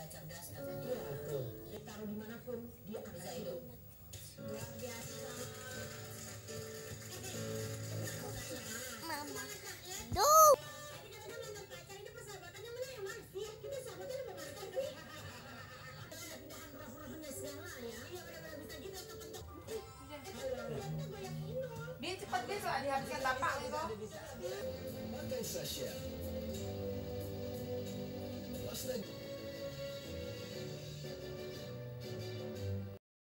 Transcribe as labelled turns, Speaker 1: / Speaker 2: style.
Speaker 1: cerdas katanya.
Speaker 2: Betul. Ditaruh dimanapun dia akan
Speaker 1: Bisa hidup.
Speaker 2: luar biasa.
Speaker 3: Mama. Duh.
Speaker 2: Tadi katanya mantan pacar ini persahabatannya mana yang mana sih? Kita sahabatnya lebih mantan sih. Ada pindahan roh-rohnya segala ya. Iya benar-benar bisa gitu kepentok.
Speaker 4: Dia cepat bisa dihabiskan tapak gitu.
Speaker 5: Bagai Sasha. Pas lagi